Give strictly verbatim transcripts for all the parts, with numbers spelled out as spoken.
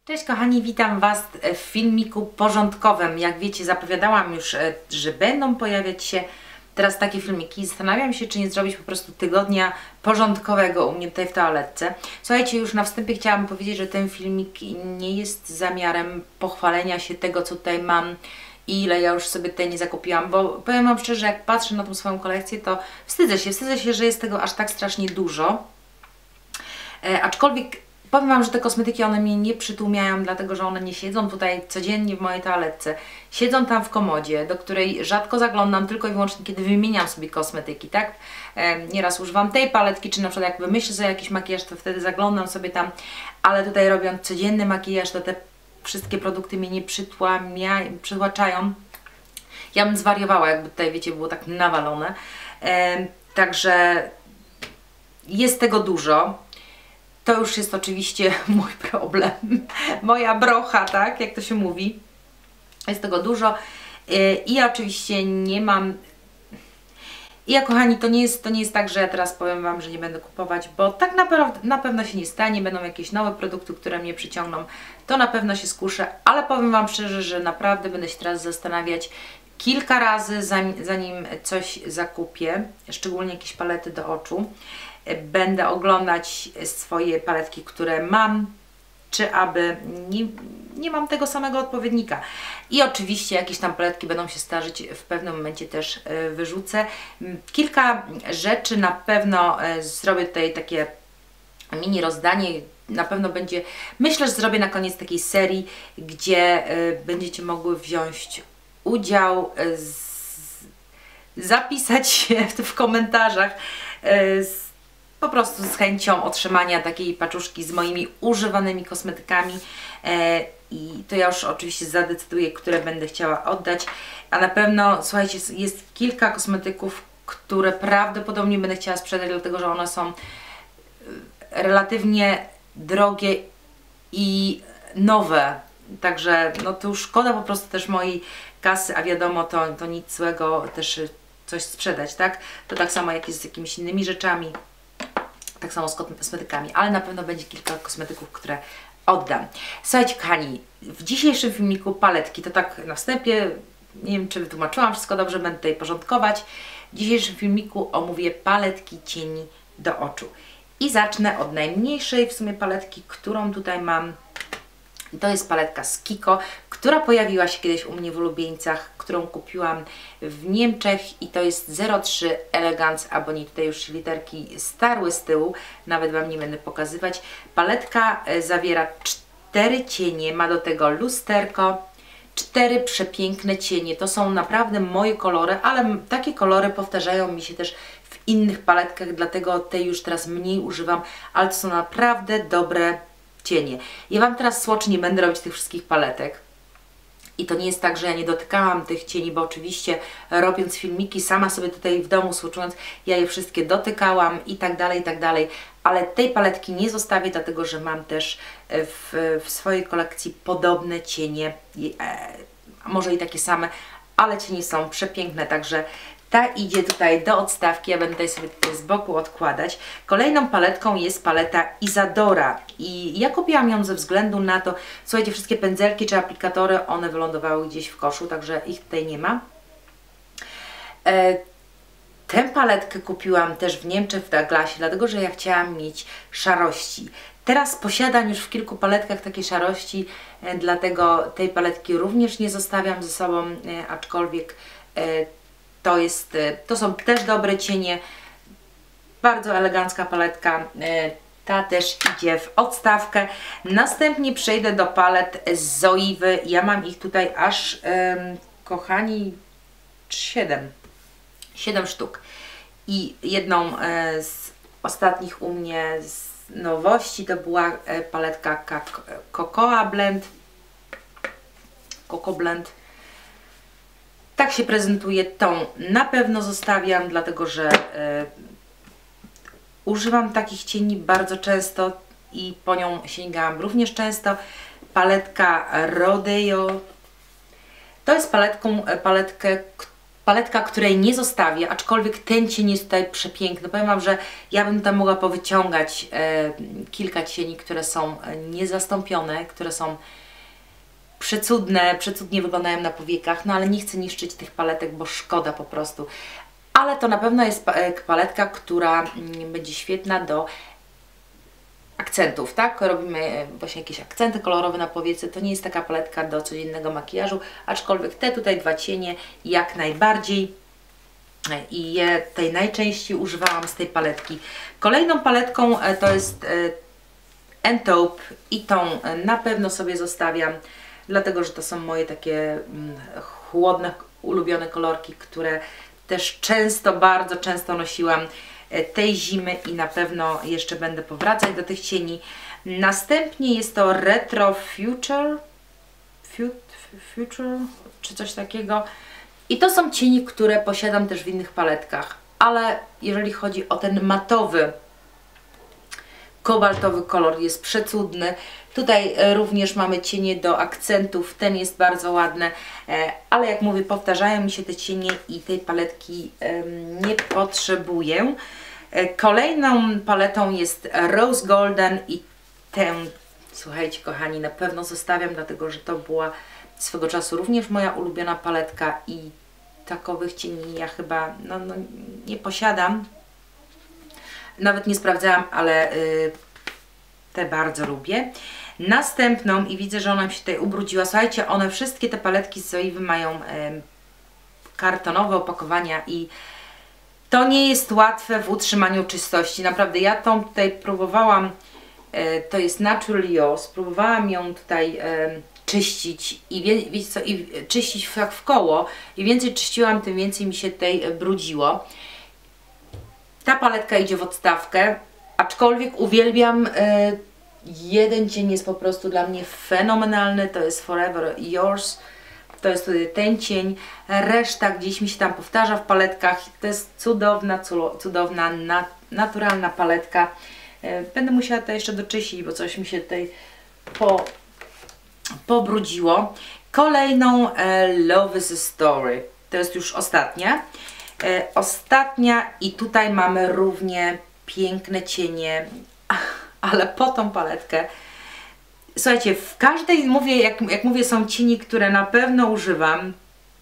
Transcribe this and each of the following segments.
Cześć kochani, witam Was w filmiku porządkowym. Jak wiecie, zapowiadałam już, że będą pojawiać się teraz takie filmiki. Zastanawiam się, czy nie zrobić po prostu tygodnia porządkowego u mnie tutaj w toaletce. Słuchajcie, już na wstępie chciałam powiedzieć, że ten filmik nie jest zamiarem pochwalenia się tego, co tutaj mam i ile ja już sobie tutaj nie zakupiłam, bo powiem Wam szczerze, jak patrzę na tą swoją kolekcję, to wstydzę się, wstydzę się, że jest tego aż tak strasznie dużo. E, aczkolwiek powiem Wam, że te kosmetyki, one mnie nie przytłumiają, dlatego że one nie siedzą tutaj codziennie w mojej toaletce. Siedzą tam w komodzie, do której rzadko zaglądam, tylko i wyłącznie kiedy wymieniam sobie kosmetyki, tak? E, nieraz używam tej paletki, czy na przykład jak wymyślę sobie jakiś makijaż, to wtedy zaglądam sobie tam, ale tutaj robiąc codzienny makijaż, to te wszystkie produkty mnie nie przytłaczają. Ja bym zwariowała, jakby tutaj, wiecie, było tak nawalone. E, także jest tego dużo. To już jest oczywiście mój problem, moja brocha, tak, jak to się mówi. Jest tego dużo i ja oczywiście nie mam... I ja, kochani, to nie jest, to nie jest tak, że ja teraz powiem Wam, że nie będę kupować, bo tak naprawdę na pewno się nie stanie, będą jakieś nowe produkty, które mnie przyciągną, to na pewno się skuszę, ale powiem Wam szczerze, że naprawdę będę się teraz zastanawiać kilka razy, zanim, zanim coś zakupię, szczególnie jakieś palety do oczu. Będę oglądać swoje paletki, które mam, czy aby nie, nie mam tego samego odpowiednika. I oczywiście jakieś tam paletki będą się starzyć, w pewnym momencie też wyrzucę. Kilka rzeczy na pewno zrobię tutaj takie mini rozdanie. Na pewno będzie, myślę, że zrobię na koniec takiej serii, gdzie będziecie mogły wziąć udział, z, zapisać się w, w komentarzach z po prostu z chęcią otrzymania takiej paczuszki z moimi używanymi kosmetykami e, i to ja już oczywiście zadecyduję, które będę chciała oddać, a na pewno, słuchajcie, jest kilka kosmetyków, które prawdopodobnie będę chciała sprzedać, dlatego że one są relatywnie drogie i nowe, także no to już szkoda po prostu też mojej kasy, a wiadomo, to, to nic złego też coś sprzedać, tak? To tak samo jak jest z jakimiś innymi rzeczami. Tak samo z kosmetykami, ale na pewno będzie kilka kosmetyków, które oddam. Słuchajcie, kochani, w dzisiejszym filmiku paletki, to tak na wstępie, nie wiem, czy wytłumaczyłam wszystko dobrze, będę tutaj porządkować. W dzisiejszym filmiku omówię paletki cieni do oczu. I zacznę od najmniejszej w sumie paletki, którą tutaj mam. To jest paletka z Kiko, która pojawiła się kiedyś u mnie w ulubieńcach, którą kupiłam w Niemczech i to jest zero trzy Elegance, albo nie, tutaj już literki starły z tyłu, nawet Wam nie będę pokazywać. Paletka zawiera cztery cienie, ma do tego lusterko, cztery przepiękne cienie, to są naprawdę moje kolory, ale takie kolory powtarzają mi się też w innych paletkach, dlatego tej już teraz mniej używam, ale to są naprawdę dobre cienie. Ja Wam teraz swatch nie będę robić tych wszystkich paletek i to nie jest tak, że ja nie dotykałam tych cieni, bo oczywiście robiąc filmiki, sama sobie tutaj w domu swatchując, ja je wszystkie dotykałam i tak dalej, i tak dalej, ale tej paletki nie zostawię, dlatego że mam też w, w swojej kolekcji podobne cienie, e, może i takie same, ale cienie są przepiękne, także ta idzie tutaj do odstawki, ja będę tutaj sobie tutaj z boku odkładać. Kolejną paletką jest paleta Isadora i ja kupiłam ją ze względu na to, słuchajcie, wszystkie pędzelki czy aplikatory, one wylądowały gdzieś w koszu, także ich tutaj nie ma. E, tę paletkę kupiłam też w Niemczech, w Douglasie, dlatego że ja chciałam mieć szarości. Teraz posiadam już w kilku paletkach takie szarości, e, dlatego tej paletki również nie zostawiam ze sobą, e, aczkolwiek e, To, jest, to są też dobre cienie, bardzo elegancka paletka, ta też idzie w odstawkę. Następnie przejdę do palet z Zoiwy, ja mam ich tutaj aż, um, kochani, siedem, siedem sztuk i jedną z ostatnich u mnie z nowości to była paletka Cocoa Blend, Coco Blend. Tak się prezentuje, tą na pewno zostawiam, dlatego że e, używam takich cieni bardzo często i po nią sięgałam również często. Paletka Rodeo. To jest paletką, paletkę, paletka, której nie zostawię, aczkolwiek ten cień jest tutaj przepiękny. Powiem Wam, że ja bym tam mogła powyciągać e, kilka cieni, które są niezastąpione, które są przecudne, przecudnie wyglądają na powiekach, no ale nie chcę niszczyć tych paletek, bo szkoda po prostu. Ale to na pewno jest paletka, która będzie świetna do akcentów, tak? Robimy właśnie jakieś akcenty kolorowe na powiece. To nie jest taka paletka do codziennego makijażu, aczkolwiek te tutaj dwa cienie jak najbardziej i je tej najczęściej używałam z tej paletki. Kolejną paletką to jest N-Taupe i tą na pewno sobie zostawiam, dlatego że to są moje takie chłodne, ulubione kolorki, które też często, bardzo często nosiłam tej zimy i na pewno jeszcze będę powracać do tych cieni. Następnie jest to Retro Future, Future czy coś takiego. I to są cienie, które posiadam też w innych paletkach, ale jeżeli chodzi o ten matowy, kobaltowy kolor, jest przecudny. Tutaj również mamy cienie do akcentów, ten jest bardzo ładny, ale jak mówię, powtarzają mi się te cienie i tej paletki nie potrzebuję. Kolejną paletą jest Rose Golden i tę, słuchajcie kochani, na pewno zostawiam, dlatego że to była swego czasu również moja ulubiona paletka i takowych cieni ja chyba no, no, nie posiadam. Nawet nie sprawdzałam, ale y, te bardzo lubię. Następną i widzę, że ona mi się tutaj ubrudziła. Słuchajcie, one wszystkie te paletki z Zoewy mają y, kartonowe opakowania i to nie jest łatwe w utrzymaniu czystości. Naprawdę, ja tą tutaj próbowałam, y, to jest Natural Yours, próbowałam ją tutaj y, czyścić i wie, wiecie co, i czyścić jak w koło. Im więcej czyściłam, tym więcej mi się tutaj brudziło. Ta paletka idzie w odstawkę, aczkolwiek uwielbiam, y, jeden cień jest po prostu dla mnie fenomenalny, to jest Forever Yours, to jest tutaj ten cień, reszta gdzieś mi się tam powtarza w paletkach, to jest cudowna, cudowna, nat naturalna paletka. Y, będę musiała to jeszcze doczyścić, bo coś mi się tutaj po, pobrudziło. Kolejną e, Love is a Story, to jest już ostatnia. E, ostatnia i tutaj mamy równie piękne cienie, ale po tą paletkę. Słuchajcie, w każdej, mówię, jak, jak mówię, są cienie, które na pewno używam.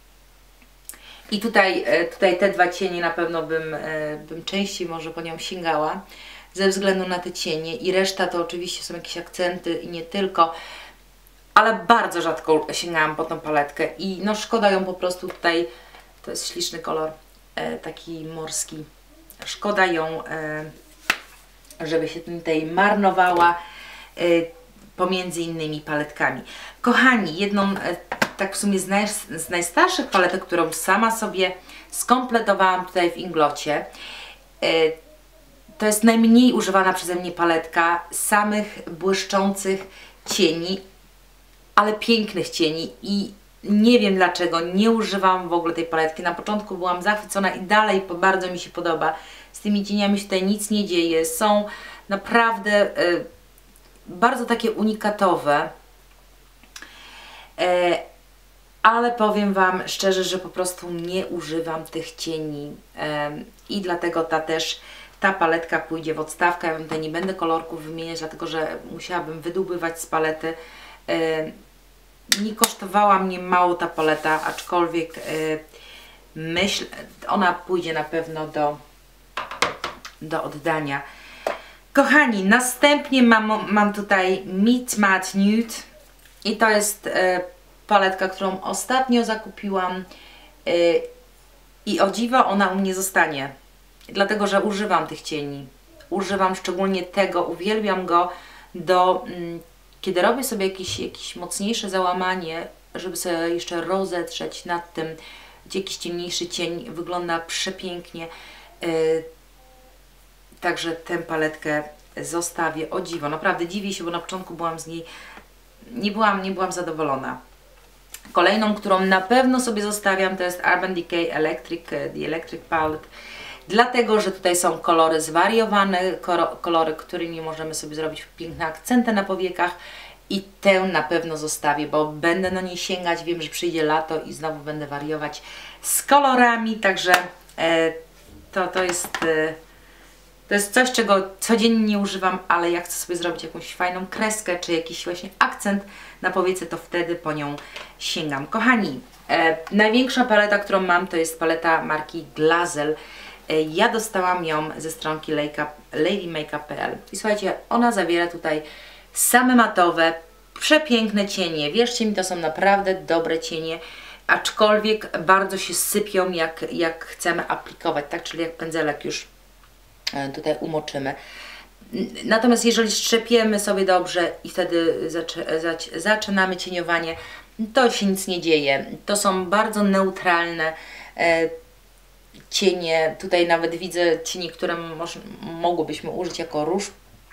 I tutaj, e, tutaj te dwa cienie na pewno bym, e, bym częściej może po nią sięgała, ze względu na te cienie. I reszta to oczywiście są jakieś akcenty i nie tylko. Ale bardzo rzadko sięgałam po tą paletkę i no szkoda ją po prostu tutaj, to jest śliczny kolor, e, taki morski. Szkoda ją, e, żeby się tutaj marnowała e, pomiędzy innymi paletkami. Kochani, jedną e, tak w sumie z, naj, z najstarszych paletek, którą sama sobie skompletowałam tutaj w Inglocie, e, to jest najmniej używana przeze mnie paletka samych błyszczących cieni, ale pięknych cieni i nie wiem dlaczego, nie używam w ogóle tej paletki. Na początku byłam zachwycona i dalej bardzo mi się podoba. Z tymi cieniami się tutaj nic nie dzieje. Są naprawdę y, bardzo takie unikatowe. Y, ale powiem Wam szczerze, że po prostu nie używam tych cieni. Y, I dlatego ta też, ta paletka pójdzie w odstawkę. Ja Wam tutaj nie będę kolorków wymieniać, dlatego że musiałabym wydłubywać z palety. Y, Nie kosztowała mnie mało ta paleta, aczkolwiek yy, myślę, ona pójdzie na pewno do, do oddania. Kochani, następnie mam, mam tutaj Meet Matte Nude i to jest yy, paletka, którą ostatnio zakupiłam yy, i o dziwo ona u mnie zostanie, dlatego że używam tych cieni. Używam szczególnie tego, uwielbiam go do... Yy, Kiedy robię sobie jakieś, jakieś mocniejsze załamanie, żeby sobie jeszcze rozetrzeć nad tym, gdzie jakiś ciemniejszy cień wygląda przepięknie. Yy, także tę paletkę zostawię. O dziwo, naprawdę dziwię się, bo na początku byłam z niej, nie byłam, nie byłam zadowolona. Kolejną, którą na pewno sobie zostawiam, to jest Urban Decay Electric, The Electric Palette. Dlatego, że tutaj są kolory zwariowane, kolory, którymi możemy sobie zrobić piękne akcenty na powiekach i tę na pewno zostawię, bo będę do niej sięgać, wiem, że przyjdzie lato i znowu będę wariować z kolorami, także e, to, to jest... E, To jest coś, czego codziennie nie używam, ale jak chcę sobie zrobić jakąś fajną kreskę, czy jakiś właśnie akcent na powiece, to wtedy po nią sięgam. Kochani, e, największa paleta, którą mam, to jest paleta marki Glazel. E, ja dostałam ją ze stronki lady makeup kropka p l. I słuchajcie, ona zawiera tutaj same matowe, przepiękne cienie. Wierzcie mi, to są naprawdę dobre cienie, aczkolwiek bardzo się sypią, jak, jak chcemy aplikować, tak? Czyli jak pędzelek już tutaj umoczymy. Natomiast jeżeli strzepiemy sobie dobrze i wtedy zaczynamy cieniowanie, to się nic nie dzieje. To są bardzo neutralne e, cienie. Tutaj nawet widzę cienie, które mogłybyśmy użyć jako róż.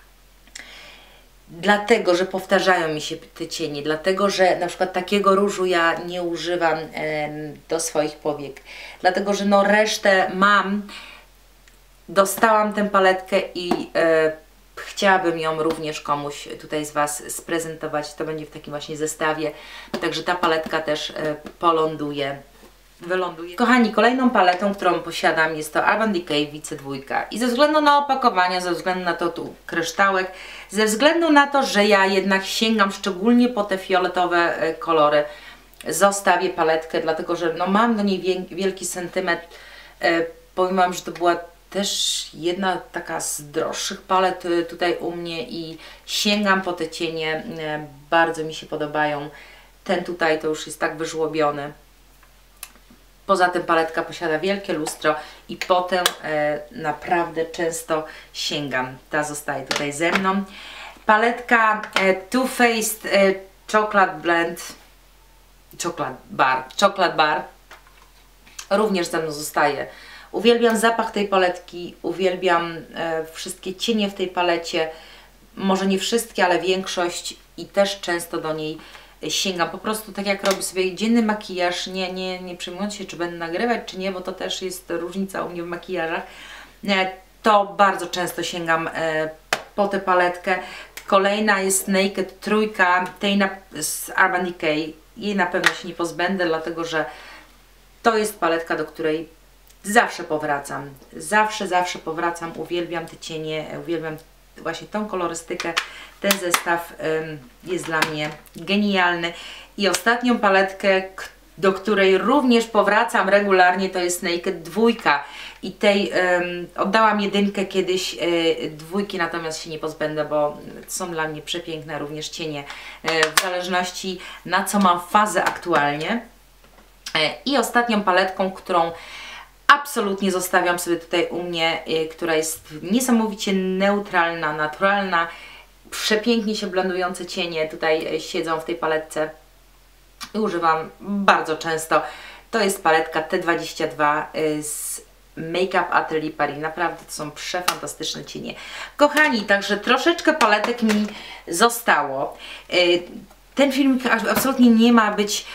Dlatego, że powtarzają mi się te cienie, dlatego, że na przykład takiego różu ja nie używam e, do swoich powiek. Dlatego, że no resztę mam. Dostałam tę paletkę i e, chciałabym ją również komuś tutaj z Was sprezentować. To będzie w takim właśnie zestawie. Także ta paletka też e, poląduje, wyląduje. Kochani, kolejną paletą, którą posiadam, jest to Urban Decay Vice dwa. I ze względu na opakowania, ze względu na to tu kryształek, ze względu na to, że ja jednak sięgam szczególnie po te fioletowe e, kolory, zostawię paletkę, dlatego że no, mam do niej wielki sentyment. E, powiem Wam, że to była też jedna taka z droższych palet tutaj u mnie i sięgam po te cienie, bardzo mi się podobają. Ten tutaj to już jest tak wyżłobiony. Poza tym paletka posiada wielkie lustro i potem e, naprawdę często sięgam. Ta zostaje tutaj ze mną. Paletka e, Too Faced e, Chocolate Blend, Chocolate Bar, Chocolate Bar również ze mną zostaje. Uwielbiam zapach tej paletki, uwielbiam e, wszystkie cienie w tej palecie, może nie wszystkie, ale większość i też często do niej sięgam. Po prostu tak jak robię sobie dzienny makijaż, nie, nie, nie przejmując się, czy będę nagrywać, czy nie, bo to też jest różnica u mnie w makijażach, e, to bardzo często sięgam e, po tę paletkę. Kolejna jest Naked Trójka, tej na, z Urban Decay. Jej na pewno się nie pozbędę, dlatego że to jest paletka, do której zawsze powracam, zawsze, zawsze powracam, uwielbiam te cienie, uwielbiam właśnie tą kolorystykę, ten zestaw ym, jest dla mnie genialny. I ostatnią paletkę, do której również powracam regularnie, to jest Naked dwa i tej ym, oddałam jedynkę kiedyś, yy, dwójki natomiast się nie pozbędę, bo są dla mnie przepiękne również cienie, yy, w zależności na co mam fazę aktualnie. Yy, I ostatnią paletką, którą absolutnie zostawiam sobie tutaj u mnie, y, która jest niesamowicie neutralna, naturalna, przepięknie się blendujące cienie tutaj siedzą w tej paletce i używam bardzo często. To jest paletka T dwadzieścia dwa y, z Make Up Atelier Paris. Naprawdę to są przefantastyczne cienie. Kochani, także troszeczkę paletek mi zostało. Y, Ten filmik absolutnie nie ma być,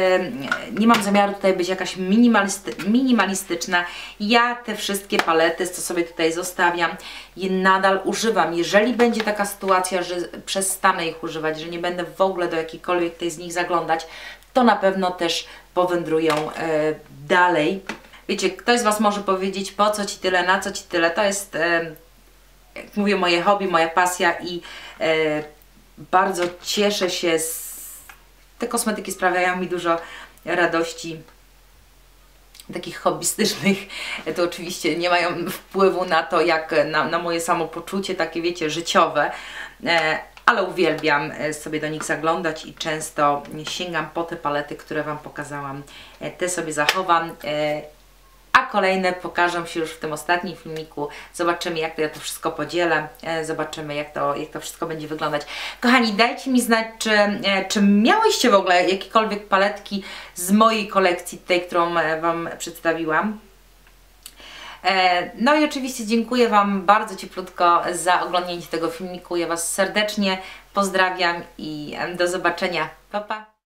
nie mam zamiaru tutaj być jakaś minimalist, minimalistyczna. Ja te wszystkie palety, co sobie tutaj zostawiam, je nadal używam. Jeżeli będzie taka sytuacja, że przestanę ich używać, że nie będę w ogóle do jakiejkolwiek tej z nich zaglądać, to na pewno też powędrują dalej. Wiecie, ktoś z Was może powiedzieć, po co Ci tyle, na co Ci tyle. To jest, jak mówię, moje hobby, moja pasja i bardzo cieszę się, z... te kosmetyki sprawiają mi dużo radości, takich hobbystycznych, to oczywiście nie mają wpływu na to, jak na, na moje samopoczucie, takie wiecie, życiowe, e, ale uwielbiam sobie do nich zaglądać i często sięgam po te palety, które Wam pokazałam, e, te sobie zachowam. E, A kolejne pokażą się już w tym ostatnim filmiku. Zobaczymy, jak to ja to wszystko podzielę. Zobaczymy, jak to, jak to wszystko będzie wyglądać. Kochani, dajcie mi znać, czy, czy miałyście w ogóle jakiekolwiek paletki z mojej kolekcji, tej, którą Wam przedstawiłam. No i oczywiście dziękuję Wam bardzo cieplutko za oglądnięcie tego filmiku. Ja Was serdecznie pozdrawiam i do zobaczenia. Pa, pa!